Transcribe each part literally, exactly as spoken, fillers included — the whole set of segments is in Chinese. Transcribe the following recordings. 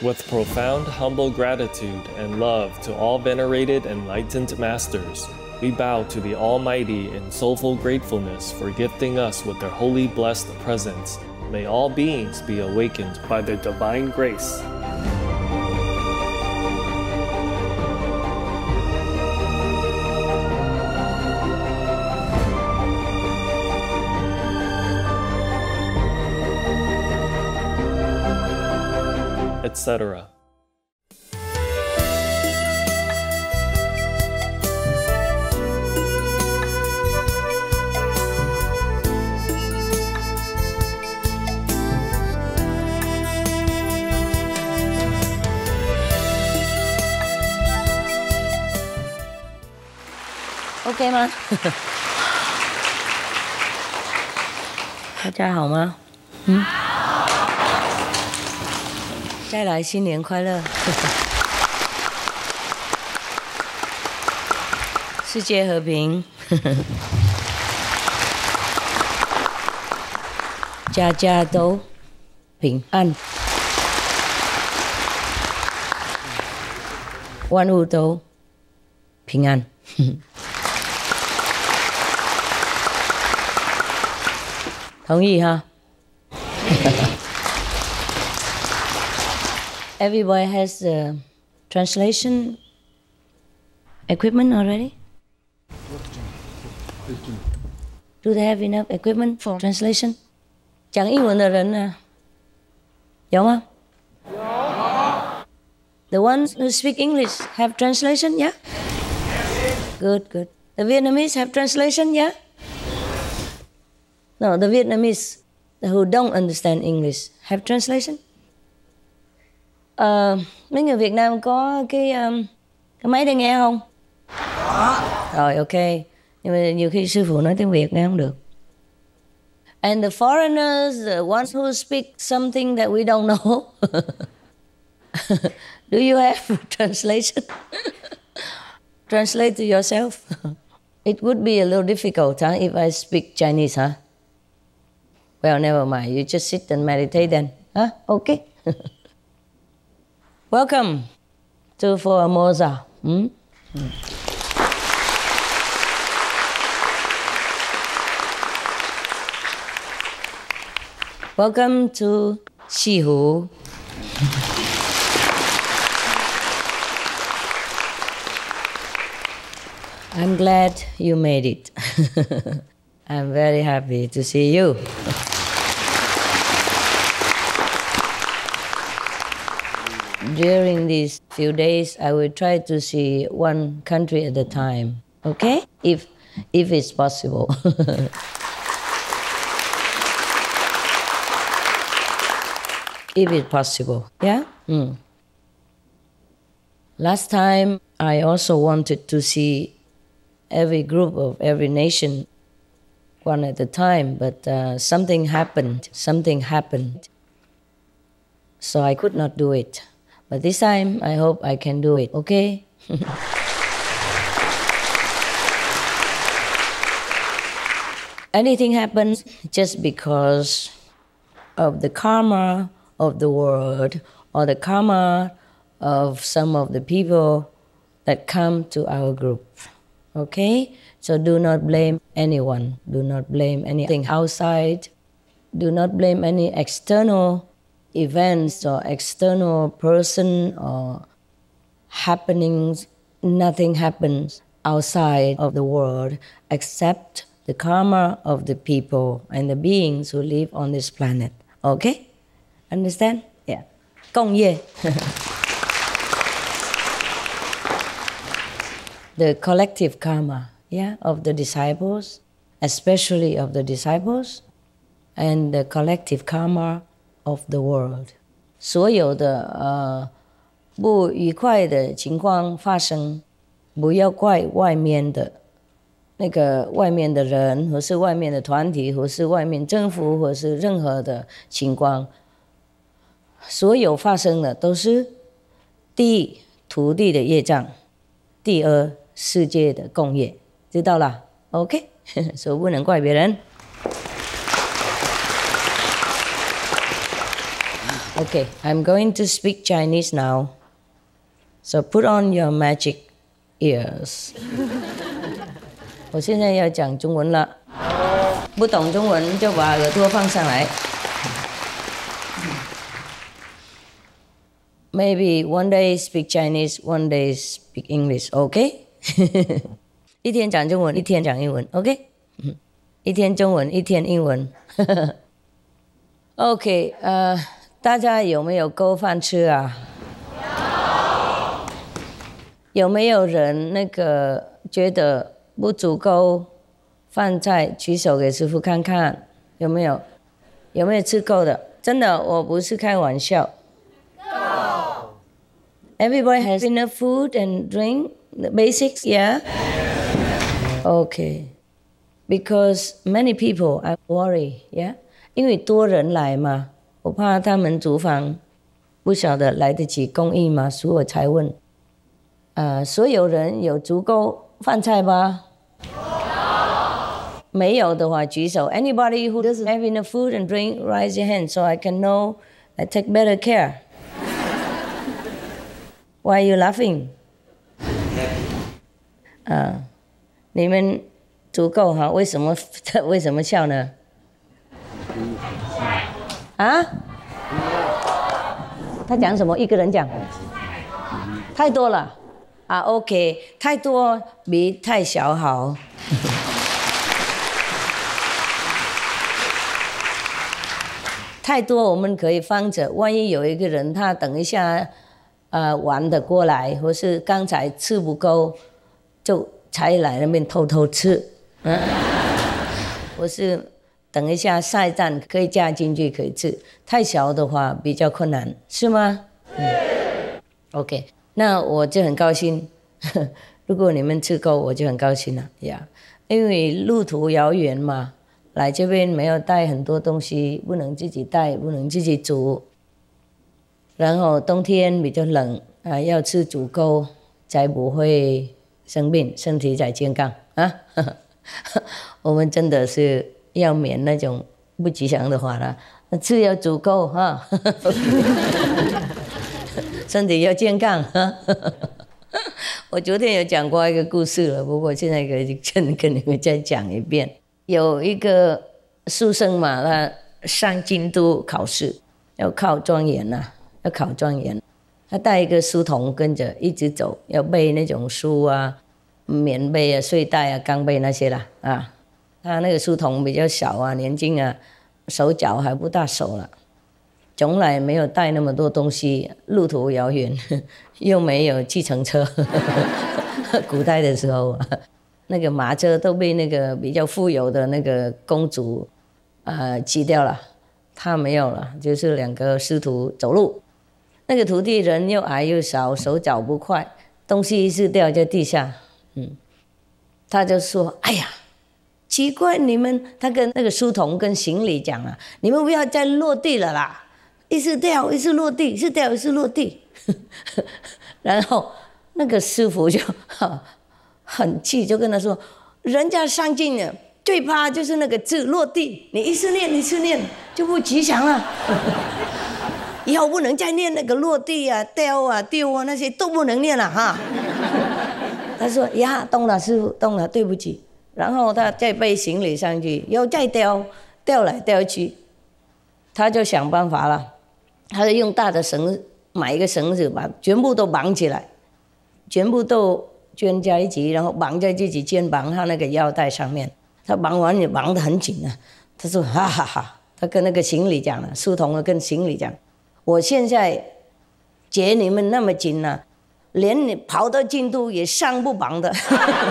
With profound, humble gratitude and love to all venerated enlightened masters, we bow to the Almighty in soulful gratefulness for gifting us with their holy blessed presence. May all beings be awakened by their divine grace. et cetera. OK 吗？大家好吗？嗯。再来，新年快乐！世界和平，家家都平安，万物都平安。同意哈。Everybody has the translation equipment already? Do they have enough equipment for translation? 讲英文的人呢？有吗？有。The ones who speak English have translation, yeah? Good, good. The Vietnamese have translation, yeah? No, the Vietnamese who don't understand English have translation. Uh, mấy người Việt Nam có cái um, cái máy để nghe không? Có. Rồi, ok. Nhưng mà nhiều khi sư phụ nói tiếng Việt nghe không được. And the foreigners, the ones who speak something that we don't know, do you have translation? Translate to yourself. It would be a little difficult, huh, if I speak Chinese, huh? Well, never mind. You just sit and meditate then. Huh? Okay. Welcome to Formosa. Hmm? Hmm. Welcome to Sihu. I'm glad you made it. I'm very happy to see you. During these few days, I will try to see one country at a time, okay? If, if it's possible. If it's possible, yeah? Mm. Last time, I also wanted to see every group of every nation one at a time, but uh, something happened, something happened. So I could not do it. But this time, I hope I can do it, okay? Anything happens just because of the karma of the world or the karma of some of the people that come to our group, okay? So do not blame anyone. Do not blame anything outside. Do not blame any external events or external person or happenings. Nothing happens outside of the world except the karma of the people and the beings who live on this planet. Okay? Understand? Yeah. 共业. The collective karma, yeah, of the disciples, especially of the disciples, and the collective karma of the world. 所有的呃不愉快的情况发生，不要怪外面的那个外面的人，或是外面的团体，或是外面政府，或是任何的情况。所有发生的都是第一土地的业障，第二世界的共业，知道啦 ？OK， 所以不能怪别人。 Okay, I'm going to speak Chinese now. So put on your magic ears. 我现在要讲中文了，不懂中文就把耳朵放上来。Maybe one day speak Chinese, one day speak English, OK? 一天讲中文，一天讲英文 ，OK？ 一天中文，一天英文。OK， 呃，大家有没有够饭吃啊？有没有人那个觉得不足够饭菜？举手给师父看看，有没有？有没有吃够的？真的，我不是开玩笑。够。Everybody has enough food and drink, the basics, yeah? Okay. Because many people are worried, yeah? 因为多人来嘛，我怕他们厨房不晓得来得及供应嘛，所以我才问。呃，所有人有足够饭菜吗？没有的话举手。Anybody who doesn't have enough food and drink, raise your hand so I can know I take better care. Why are you laughing? 啊，你们足够哈？为什么为什么笑呢？啊？他讲什么？一个人讲？太多了啊 ！OK， 太多比太小好。太多我们可以放着，万一有一个人他等一下呃玩的过来，或是刚才吃不够，就才来那边偷偷吃，嗯，或是等一下下一站可以加进去可以吃。太小的话比较困难，是吗？嗯 ，OK， 那我就很高兴，如果你们吃够，我就很高兴了呀，因为路途遥远嘛。来这边没有带很多东西，不能自己带，不能自己煮。然后冬天比较冷啊，要吃足够，才不会生病，身体才健康啊。我们真的是要免那种不吉祥的话了，吃要足够哈，身体要健康哈。我昨天有讲过一个故事了，不过现在可以跟跟你们再讲一遍。有一个书生嘛，他上京都考试，要考状元呐、啊，要考状元。他带一个书童跟着一直走，要背那种书啊、棉被啊、睡袋啊、钢被那些啦啊。他那个书童比较小啊，年轻啊，手脚还不大熟了，从来没有带那么多东西，路途遥远，又没有计程车，古代的时候啊。那个马车都被那个比较富有的那个公主，呃，骑掉了，他没有了，就是两个师徒走路。那个徒弟人又矮又少，手脚不快，东西是掉在地下，嗯，他就说：“哎呀，奇怪，你们……”他跟那个书童跟行李讲啊：“你们不要再落地了啦，一直掉，一直落地，一直掉，一直落地。”然后那个师傅就很气，就跟他说：“人家上进了，最怕就是那个字落地，你一次念一次念就不吉祥了。以后不能再念那个落地啊、掉啊、丢啊那些都不能念了哈。”他说：“呀，懂了，师傅，懂了，对不起。”然后他再背行李上去，又再掉，掉来掉去，他就想办法了，他就用大的绳买一个绳子，把全部都绑起来，全部都圈在一起，然后绑在自己肩膀他那个腰带上面。他绑完也绑得很紧啊。他说：“哈哈哈！”他跟那个行李讲了，书童跟行李讲：“我现在结你们那么紧了、啊，连你跑到京都也上不绑的，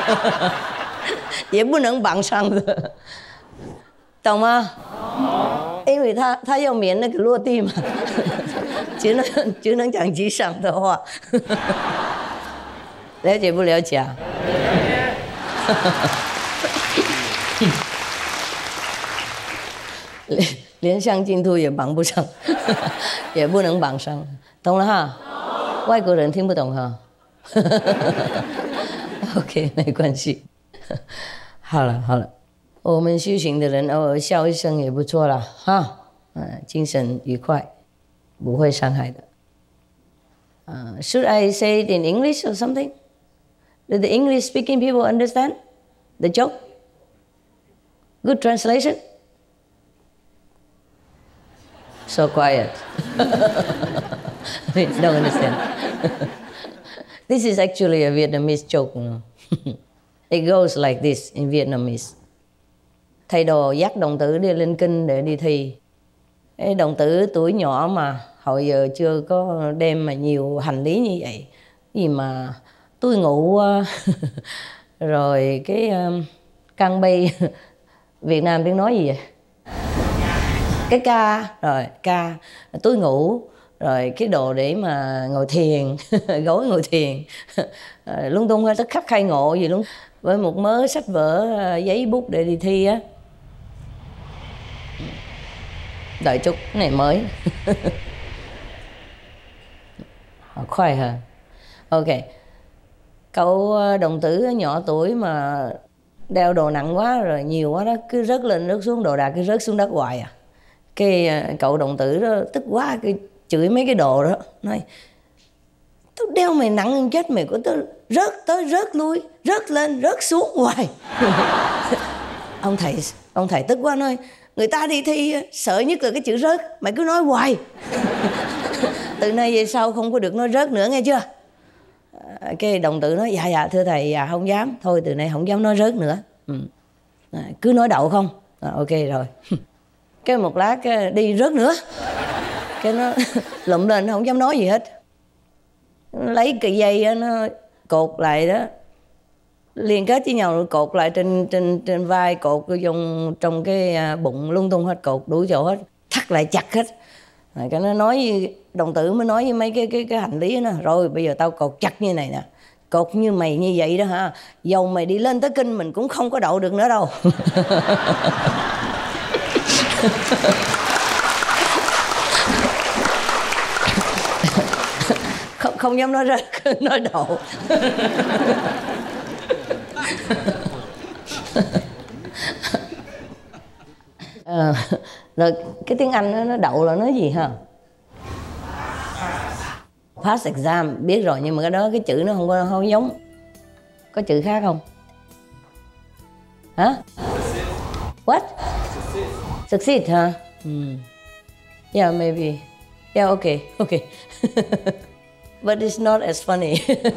也不能绑上的，懂吗？因为他他要免那个落地嘛，只能只能讲吉祥的话。”了解不了解啊？连连上京都也绑不上，也不能绑上，懂了哈？外国人听不懂哈。OK， 没关系。好了好了，我们修行的人偶尔笑一声也不错了哈，嗯，精神愉快。 不会伤害的。Uh, should I say it in English or something? Do the English-speaking people understand the joke? Good translation? So quiet. Don't understand. This is actually a Vietnamese joke. You know? It goes like this in Vietnamese. Thầy đồ dắt đồng tử đi lên kinh để đi thi. Cái đồng tử tuổi nhỏ mà hồi giờ chưa có đem mà nhiều hành lý như vậy. Gì mà tôi ngủ rồi cái um, căng bay Việt Nam tiếng nói gì vậy? Cái ca, rồi ca, túi ngủ, rồi cái đồ để mà ngồi thiền, gối ngồi thiền, lung tung hết, tất khắc khai ngộ gì luôn, với một mớ sách vở, giấy bút để đi thi á. Đợi chút, cái này mới. Khoai hả? Ok. Cậu đồng tử nhỏ tuổi mà đeo đồ nặng quá rồi nhiều quá đó, cứ rớt lên rớt xuống, đồ đạc cứ rớt xuống đất hoài à. Cái cậu đồng tử đó tức quá, cái chửi mấy cái đồ đó, nói tôi đeo mày nặng hơn chết mày, của tôi rớt tới rớt lui, rớt lên rớt xuống hoài. ông thầy ông thầy tức quá nói người ta đi thi sợ nhất là cái chữ rớt, mày cứ nói hoài. Từ nay về sau không có được nói rớt nữa nghe chưa? Cái đồng tử nói dạ dạ thưa thầy, dạ không dám, thôi từ nay không dám nói rớt nữa. Ừ. À, cứ nói đậu không? À, ok rồi. Cái một lát cái đi rớt nữa, cái nó lụm lên nó không dám nói gì hết, lấy cái dây nó cột lại đó, liên kết với nhau, cột lại trên trên trên vai, cột trong trong cái bụng, lung tung hết, cột đủ chỗ hết, thắt lại chặt hết. Rồi cái nó nói, đồng tử mới nói với mấy cái cái cái hành lý đó, rồi bây giờ tao cột chặt như này nè, cột như mày như vậy đó hả, dầu mày đi lên tới kinh mình cũng không có đậu được nữa đâu. không không dám nói ra, nói đậu. À, rồi cái tiếng Anh nó, nó đậu là nói gì hả? Pass exam biết rồi, nhưng mà cái đó cái chữ nó không có không giống. Có chữ khác không? Hả? What? Succeed hả? Hmm. Yeah, maybe. Yeah, okay, okay. But it's not as funny.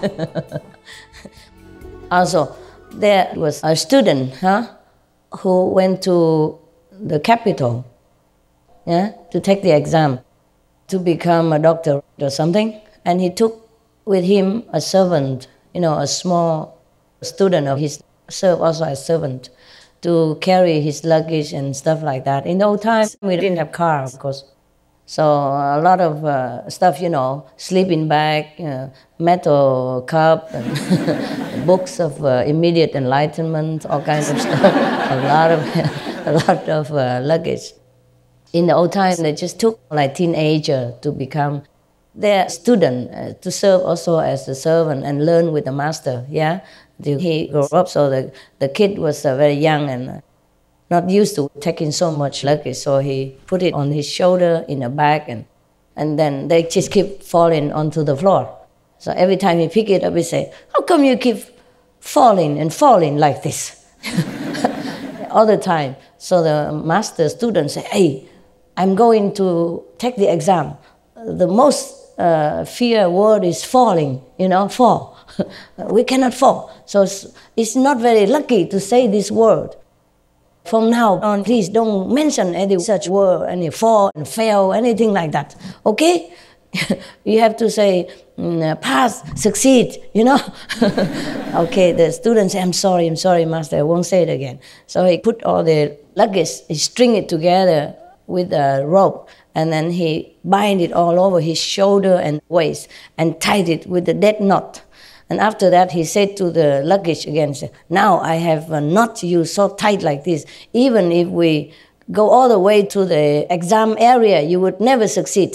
Also, there was a student, huh, who went to the capital, yeah, to take the exam to become a doctor or something, and he took with him a servant, you know, a small student of his, served also as servant, to carry his luggage and stuff like that. In the old times, we didn't have car, of course. So a lot of uh, stuff, you know, sleeping bag, uh, metal cup, and books of uh, immediate enlightenment, all kinds of stuff. A lot of, a lot of uh, luggage. In the old times, they just took like teenager to become their student, uh, to serve also as a servant and learn with the master. Yeah, he grew up, so the the kid was uh, very young and Uh, not used to taking so much luggage, so he put it on his shoulder in a bag, and and then they just keep falling onto the floor. So every time he pick it up, he say, "How come you keep falling and falling like this?" All the time. So the master student say, "Hey, I'm going to take the exam. The most uh, fear word is falling. You know, fall. We cannot fall. So it's, it's not very lucky to say this word. From now on, please don't mention any such word, any fall and fail, anything like that. Okay? You have to say mm, pass, succeed, you know?" Okay, the student say, "I'm sorry, I'm sorry, master, I won't say it again." So he put all the luggage, he string it together with a rope, and then he bind it all over his shoulder and waist and tied it with a dead knot. And after that, he said to the luggage again, "Now I have not you so tight like this. Even if we go all the way to the exam area, you would never succeed."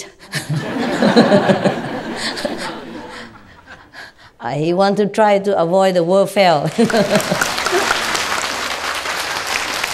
uh, he wanted to try to avoid the word fail.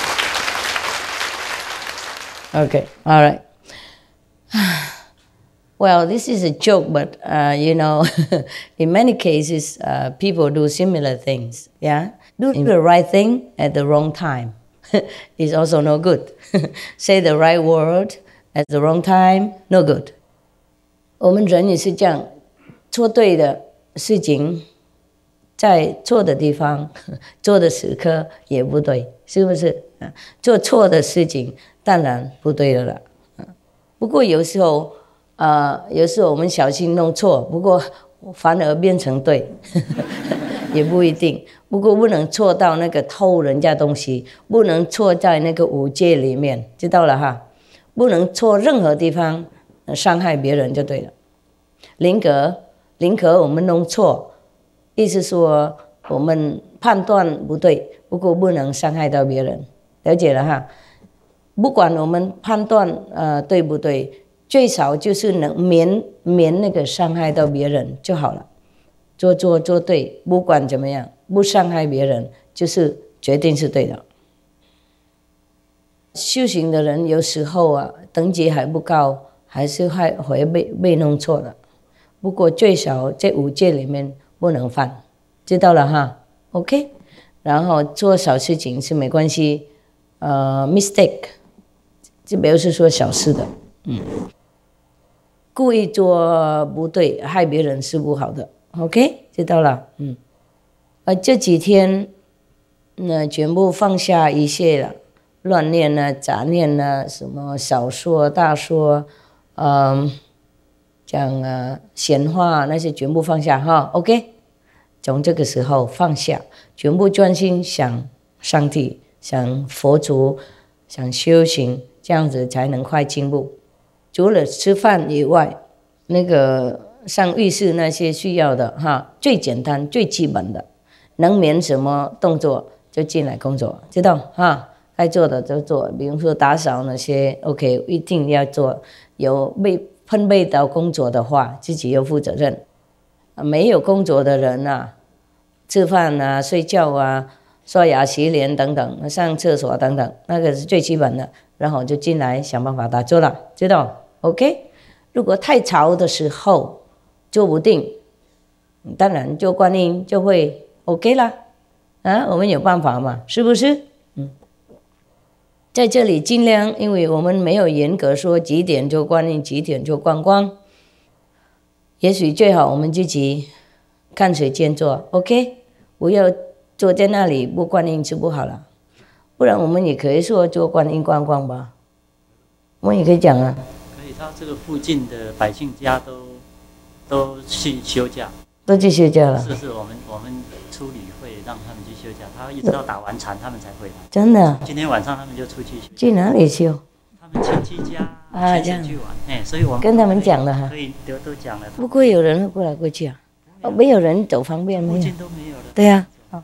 Okay, all right. Well, this is a joke, but uh, you know, in many cases, uh, people do similar things. Yeah, do the right thing at the wrong time is also no good. Say the right word at the wrong time, no good. 我们人也是这样，做对的事情，在错的地方做的时刻也不对，是不是？做错的事情当然不对的了。不过有时候。呃，有时候我们小心弄错，不过反而变成对，也不一定。不过不能错到那个偷人家东西，不能错在那个五戒里面，知道了哈？不能错任何地方伤害别人就对了。林格，林格我们弄错，意思说我们判断不对，不过不能伤害到别人，了解了哈？不管我们判断呃对不对。最少就是能免免那个伤害到别人就好了，做做做对，不管怎么样，不伤害别人，就是决定是对的。修行的人有时候啊，等级还不高，还是会会被被弄错了。不过最少这五戒里面不能犯，知道了哈 ？OK， 然后做小事情是没关系，呃 ，mistake， 这表示说小事的，嗯。故意做不对，害别人是不好的。OK， 知道了。嗯，呃，这几天，那全部放下一切了，乱念啊、杂念啊，什么小说、大说，嗯，讲啊闲话那些全部放下哈。OK， 从这个时候放下，全部专心想上帝、想佛祖、想修行，这样子才能快进步。除了吃饭以外，那个上浴室那些需要的哈，最简单最基本的，能免什么动作就进来工作，知道哈？该做的就做，比如说打扫那些 ，OK， 一定要做。有被分配到工作的话，自己要负责任。没有工作的人啊，吃饭啊、睡觉啊、刷牙、洗脸等等，上厕所等等，那个是最基本的。然后就进来想办法打坐了，知道 ？OK。如果太吵的时候做不定，当然做观音就会 OK 啦。啊，我们有办法嘛，是不是？嗯，在这里尽量，因为我们没有严格说几点做观音，几点做观光。也许最好我们自己看时间做 ，OK， 不要坐在那里不观音就不好了。不然我们也可以说做观音观光吧，我们也可以讲啊。 可以，他这个附近的百姓家都都去休假， 都去休假了。 是是，我们我们出旅会让他们去休假，他一直到打完禅他们才回来。 真的？ 今天晚上他们就出去休。 去哪里休？ 他们亲戚家啊，这样去玩。哎，所以我们跟他们讲了哈。 可以都都讲了。 不过有人会过来过去啊？哦，没有人走方便没有？ 附近都没有了。 对呀、啊。哦。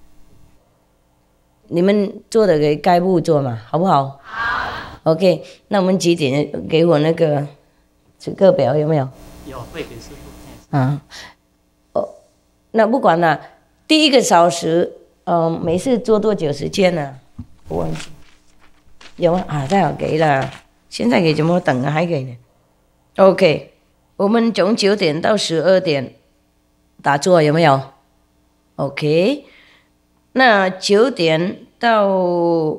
你们做的给该部做嘛，好不好？好。OK， 那我们几点给我那个时刻表有没有？ 有，会给师傅。 啊，哦，那不管了，第一个小时，嗯、呃，每次做多久时间呢？我忘记。有啊，啊，太好给了，现在给怎么等啊？还给呢 ？OK， 我们从九点到十二点打坐有没有 ？OK， 那九点到。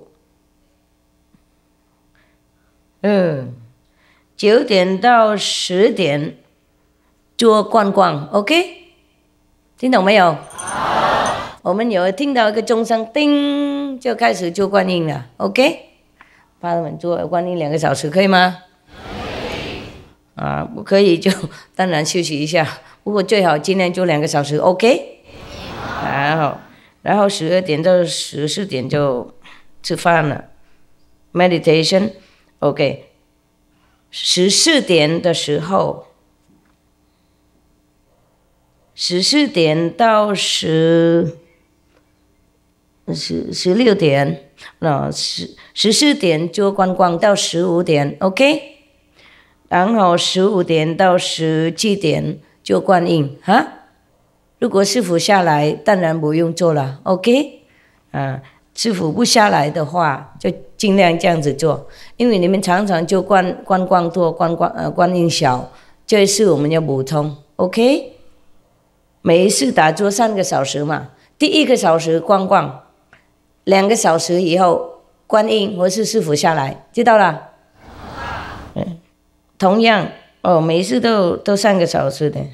嗯，九点到十点做逛逛 ，OK， 听懂没有？好，我们有听到一个钟声，叮，就开始做观音了 ，OK， 帮他们做观音两个小时，可以吗？可以。啊，不可以就当然休息一下，不过最好尽量做两个小时 ，OK。然后，然后十二点到十四点就吃饭了 ，meditation。OK， 十四点的时候，十四点到十十十六点，那十十四点做观光到十五点 ，OK， 然后十五点到十七点做观音哈。如果师父下来，当然不用做了 ，OK， 啊。师父不下来的话，就尽量这样子做，因为你们常常就观观光多，观光呃观音小， 这一次我们要补充 ，OK？ 每一次打坐三个小时嘛，第一个小时观光，两个小时以后观音或是师父下来，知道了？嗯，同样哦，每一次都都三个小时的，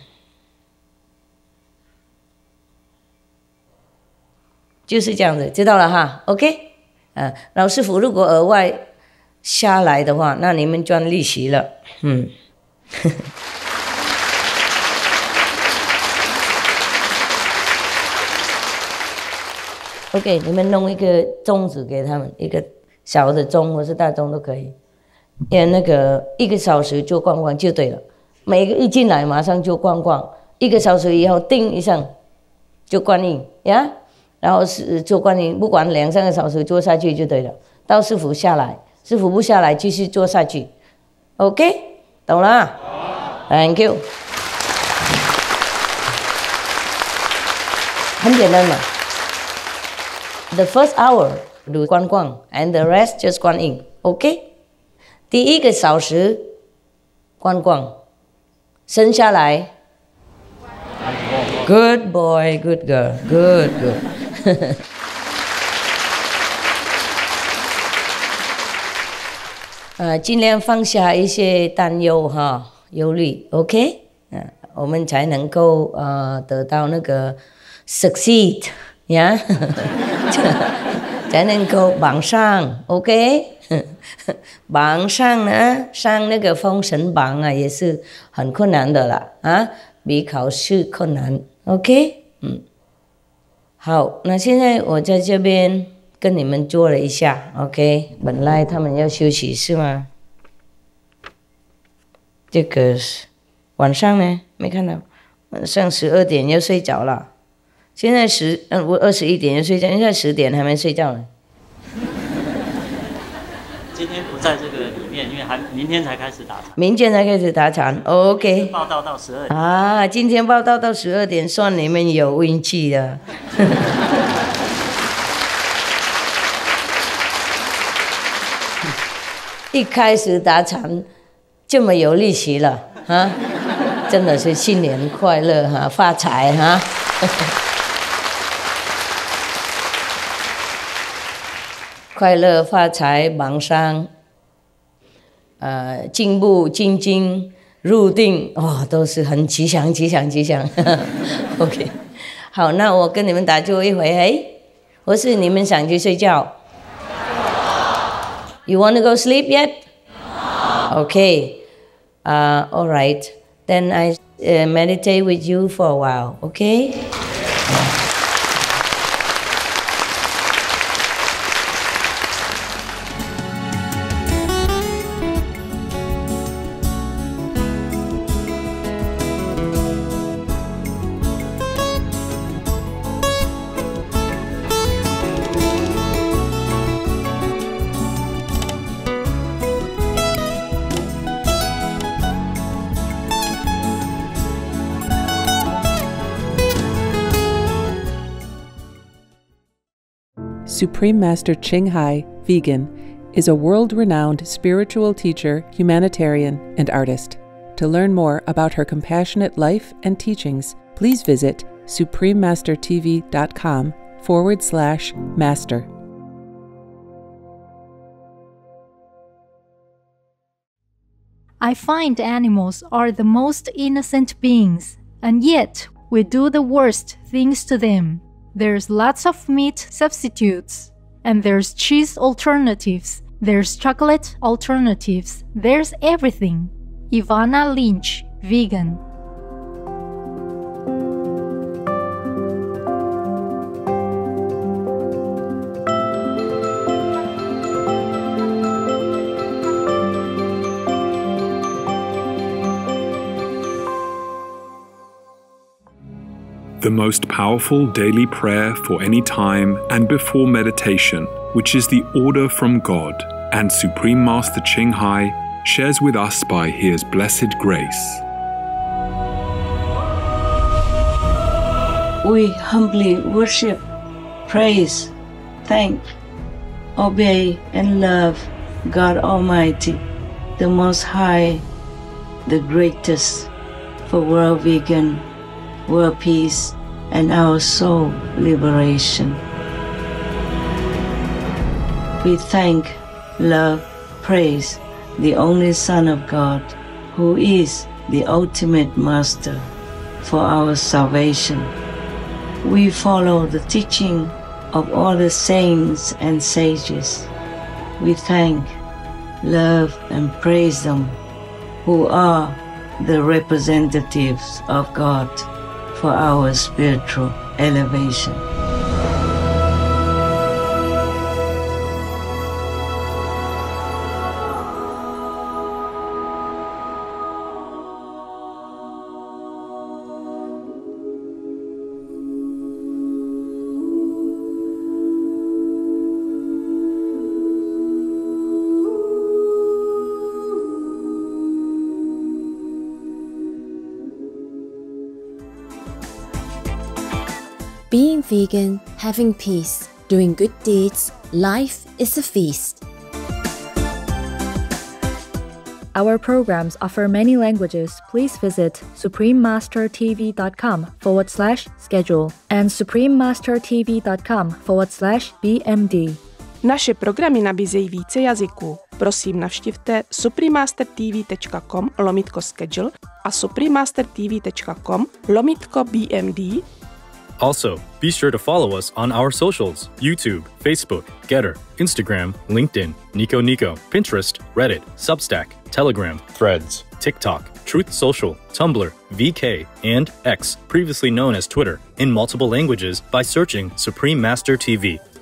就是这样子，知道了哈 ？OK？ 啊，老师傅如果额外下来的话，那你们赚利息了，嗯。OK， 你们弄一个钟子给他们，一个小的钟或是大钟都可以。因为那个一个小时就逛逛就对了，每个一进来马上就逛逛，一个小时以后叮一声就观音呀，然后是做观音，不管两三个小时做下去就对了。到师父下来，师父不下来继续做下去。OK， 懂了 ？Thank you。很简单嘛。The first hour do 观光 and the rest just 观音 ，OK？ 第一个小时观光，生下来 ，Good boy, good girl, good good 。呃，尽量放下一些担忧哈、忧虑 ，OK？ 嗯、呃，我们才能够呃得到那个 succeed。呀，才能够榜上 ，OK？ 榜上呢，上那个封神榜啊，也是很困难的啦，啊，比考试困难 ，OK？ 嗯，好，那现在我在这边跟你们做了一下 ，OK？ 本来他们要休息是吗？这个晚上呢，没看到，晚上十二点要睡着了。现在十嗯，我二十一点就睡觉，现在十点还没睡觉呢。 今天不在这个里面，因为还明天才开始打禅。 明天才开始打禅 ，OK。 报道到十二点。 啊，今天报道到十二点，算你们有运气了。一开始打禅这么有利息了啊！真的是新年快乐哈、啊，发财哈、啊！快乐发财榜上，呃，进步精进入定，哦，都是很吉祥吉祥吉祥。OK， 好，那我跟你们打坐一回，哎，或是你们想去睡觉 ？You want to go sleep yet? Okay. Uh, all right. Then I uh, meditate with you for a while. Okay. Supreme Master Ching Hai, vegan, is a world-renowned spiritual teacher, humanitarian, and artist. To learn more about her compassionate life and teachings, please visit suprememastertv.com forward slash master. I find animals are the most innocent beings, and yet we do the worst things to them. There's lots of meat substitutes, and there's cheese alternatives, there's chocolate alternatives, there's everything. Ivana Lynch, vegan. The most powerful daily prayer for any time and before meditation, which is the order from God, and Supreme Master Ching Hai shares with us by His blessed grace. We humbly worship, praise, thank, obey, and love God Almighty, the Most High, the greatest for world vegan, world peace, and our soul liberation. We thank, love, praise the only Son of God, who is the ultimate master for our salvation. We follow the teaching of all the saints and sages. We thank, love, and praise them, who are the representatives of God for our spiritual elevation. Being vegan, having peace, doing good deeds, life is a feast. Our programs offer many languages. Please visit suprememastertv.com forward slash schedule and suprememastertv.com forward slash BMD. Naše programy nabízejí více jazyků. Prosím, navštivte suprememastertv.com lomítko schedule a suprememastertv.com lomítko BMD. Also, be sure to follow us on our socials: YouTube, Facebook, Getter, Instagram, LinkedIn, Nico Nico, Pinterest, Reddit, Substack, Telegram, Threads, TikTok, Truth Social, Tumblr, V K, and X, previously known as Twitter, in multiple languages by searching Supreme Master T V.